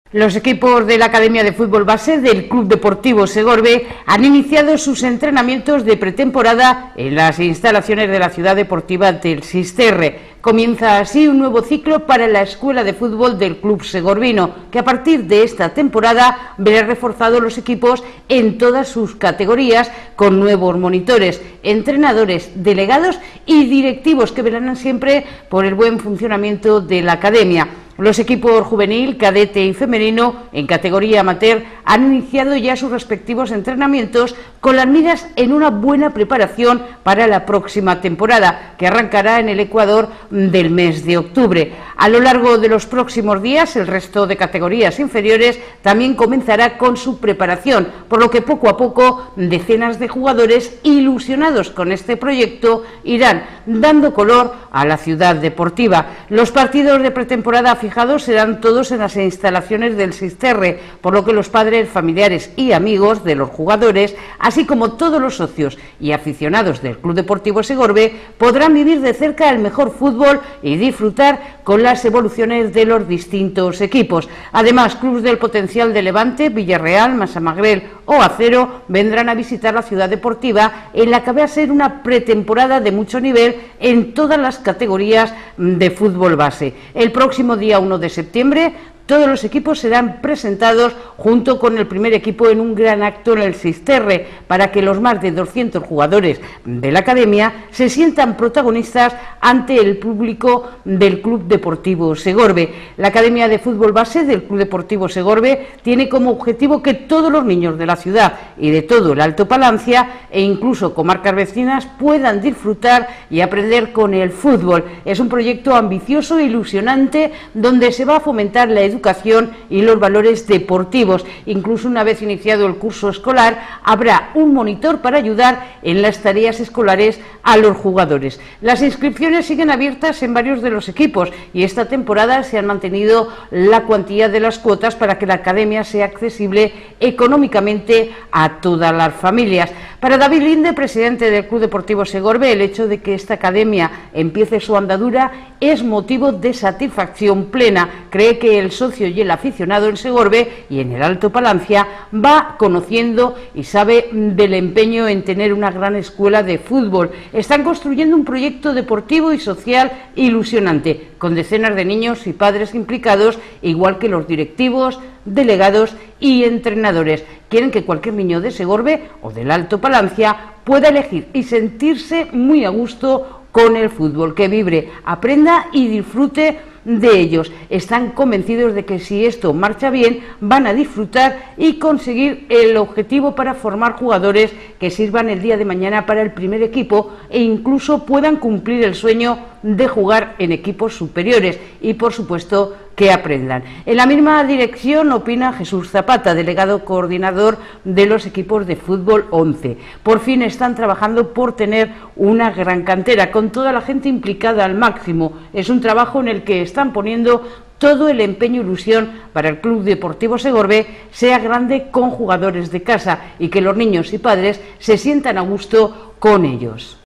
Los equipos de la Academia de Fútbol Base del Club Deportivo Segorbe han iniciado sus entrenamientos de pretemporada en las instalaciones de la ciudad deportiva del Sisterre. Comienza así un nuevo ciclo para la escuela de fútbol del club segorbino, que a partir de esta temporada verá reforzados los equipos en todas sus categorías con nuevos monitores, entrenadores, delegados y directivos que velarán siempre por el buen funcionamiento de la academia. Los equipos juvenil, cadete y femenino en categoría amateur han iniciado ya sus respectivos entrenamientos con las miras en una buena preparación para la próxima temporada, que arrancará en el Ecuador del mes de octubre. A lo largo de los próximos días, el resto de categorías inferiores también comenzará con su preparación, por lo que poco a poco decenas de jugadores ilusionados con este proyecto irán dando color a la ciudad deportiva. Los partidos de pretemporada fijados serán todos en las instalaciones del Sisterre, por lo que los padres, familiares y amigos de los jugadores, así como todos los socios y aficionados del Club Deportivo Segorbe, podrán vivir de cerca el mejor fútbol y disfrutar con las evoluciones de los distintos equipos. Además, clubes del potencial de Levante, Villarreal, Massamagrell o Acero vendrán a visitar la ciudad deportiva, en la que va a ser una pretemporada de mucho nivel en todas las categorías de fútbol base. El próximo día 1 de septiembre todos los equipos serán presentados junto con el primer equipo en un gran acto en el Sisterre, para que los más de 200 jugadores de la academia se sientan protagonistas ante el público del Club Deportivo Segorbe. La Academia de Fútbol Base del Club Deportivo Segorbe tiene como objetivo que todos los niños de la ciudad y de todo el Alto Palancia e incluso comarcas vecinas puedan disfrutar y aprender con el fútbol. Es un proyecto ambicioso e ilusionante donde se va a fomentar la educación y los valores deportivos. Incluso una vez iniciado el curso escolar, habrá un monitor para ayudar en las tareas escolares a los jugadores. Las inscripciones siguen abiertas en varios de los equipos y esta temporada se han mantenido la cuantía de las cuotas para que la academia sea accesible económicamente a todas las familias. Para David Linde, presidente del Club Deportivo Segorbe, el hecho de que esta academia empiece su andadura es motivo de satisfacción plena. Cree que el socio y el aficionado en Segorbe y en el Alto Palancia va conociendo y sabe del empeño en tener una gran escuela de fútbol. Están construyendo un proyecto deportivo y social ilusionante, con decenas de niños y padres implicados, igual que los directivos, delegados y entrenadores. Quieren que cualquier niño de Segorbe o del Alto Palancia pueda elegir y sentirse muy a gusto con el fútbol, que vibre, aprenda y disfrute de ellos. Están convencidos de que si esto marcha bien, van a disfrutar y conseguir el objetivo para formar jugadores que sirvan el día de mañana para el primer equipo e incluso puedan cumplir el sueño de jugar en equipos superiores y, por supuesto, que aprendan. En la misma dirección opina Jesús Zapata, delegado coordinador de los equipos de fútbol 11. Por fin están trabajando por tener una gran cantera, con toda la gente implicada al máximo. Es un trabajo en el que están poniendo todo el empeño e ilusión para el Club Deportivo Segorbe sea grande con jugadores de casa y que los niños y padres se sientan a gusto con ellos.